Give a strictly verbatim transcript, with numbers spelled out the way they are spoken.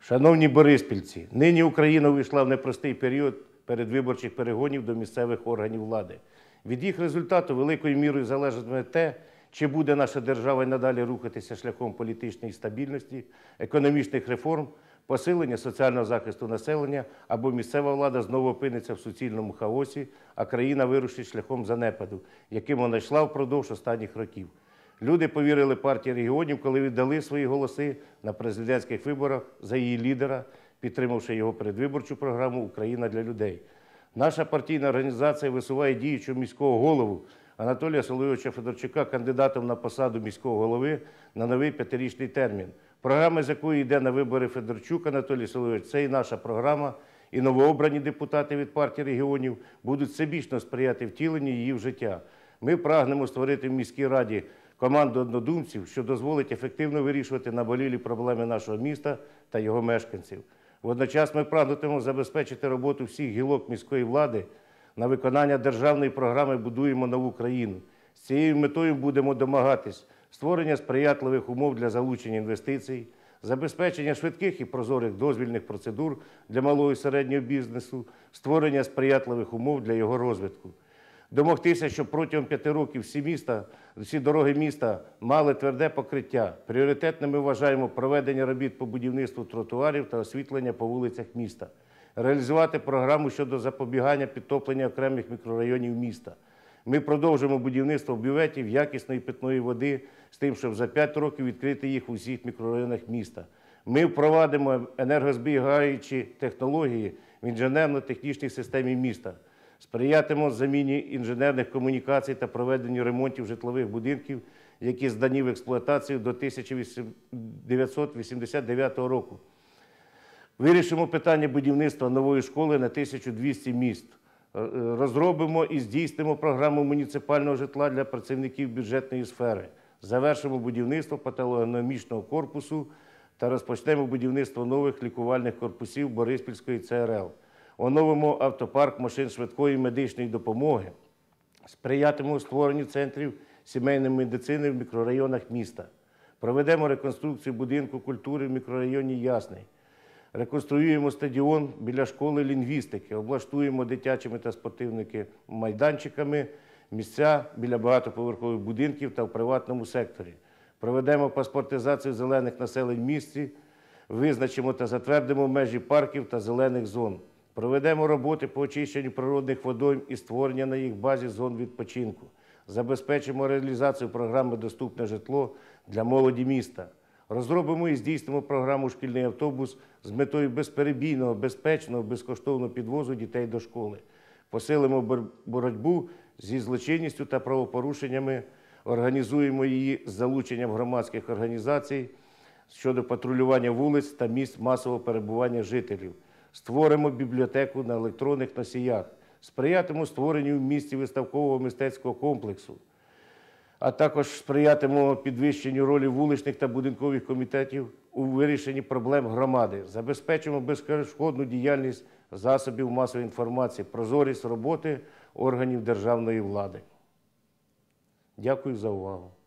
Шановні бориспільці, нині Україна увійшла в непростий період передвиборчих перегонів до місцевих органів влади. Від їх результату великою мірою залежатиме те, чи буде наша держава й надалі рухатися шляхом політичної стабільності, економічних реформ, посилення соціального захисту населення, або місцева влада знову опиниться в суцільному хаосі, а країна вирушить шляхом занепаду, яким вона йшла впродовж останніх років. Люди повірили партії регіонів, коли віддали свої голоси на президентських виборах за її лідера, підтримавши його передвиборчу програму «Україна для людей». Наша партійна організація висуває діючого міського голову Анатолія Соломійовича Федорчука кандидатом на посаду міського голови на новий п'ятирічний термін. Програма, з якої йде на вибори Федорчук Анатолій Соломійович, це і наша програма, і новообрані депутати від партії регіонів будуть всебічно сприяти втіленню її в життя. Ми прагнемо створити в міській раді команду однодумців, що дозволить ефективно вирішувати наболілі проблеми нашого міста та його мешканців. Водночас ми прагнутимемо забезпечити роботу всіх гілок міської влади на виконання державної програми «Будуємо нову країну». З цією метою будемо домагатись створення сприятливих умов для залучення інвестицій, забезпечення швидких і прозорих дозвільних процедур для малого і середнього бізнесу, створення сприятливих умов для його розвитку. Домогтися, щоб протягом п'яти років всі міста, всі дороги міста мали тверде покриття. Пріоритетними вважаємо проведення робіт по будівництву тротуарів та освітлення по вулицях міста. Реалізувати програму щодо запобігання підтоплення окремих мікрорайонів міста. Ми продовжимо будівництво бюветів якісної питної води з тим, щоб за п'ять років відкрити їх у всіх мікрорайонах міста. Ми впровадимо енергозберігаючі технології в інженерно-технічній системі міста. Сприятимемо заміні інженерних комунікацій та проведенню ремонтів житлових будинків, які здані в експлуатацію до тисяча дев'ятсот вісімдесят дев'ятого року. Вирішимо питання будівництва нової школи на тисячу двісті міст. Розробимо і здійснимо програму муніципального житла для працівників бюджетної сфери. Завершимо будівництво патологоанатомічного корпусу та розпочнемо будівництво нових лікувальних корпусів Бориспільської Це Ер Ел. Оновимо автопарк машин швидкої медичної допомоги. Сприятимемо створенню центрів сімейної медицини в мікрорайонах міста. Проведемо реконструкцію будинку культури в мікрорайоні Ясний. Реконструюємо стадіон біля школи лінгвістики, облаштуємо дитячими та спортивними майданчиками місця біля багатоповерхових будинків та в приватному секторі. Проведемо паспортизацію зелених населень в місті, визначимо та затвердимо межі парків та зелених зон. Проведемо роботи по очищенню природних водойм і створення на їх базі зон відпочинку. Забезпечимо реалізацію програми «Доступне житло» для молоді міста. Розробимо і здійснимо програму «Шкільний автобус» з метою безперебійного, безпечного, безкоштовного підвозу дітей до школи. Посилимо боротьбу зі злочинністю та правопорушеннями, організуємо її з залученням громадських організацій щодо патрулювання вулиць та місць масового перебування жителів. Створимо бібліотеку на електронних носіях, сприятимемо створенню в місті виставкового мистецького комплексу, а також сприятимемо підвищенню ролі вуличних та будинкових комітетів у вирішенні проблем громади, забезпечимо безперешкодну діяльність засобів масової інформації, прозорість роботи органів державної влади. Дякую за увагу.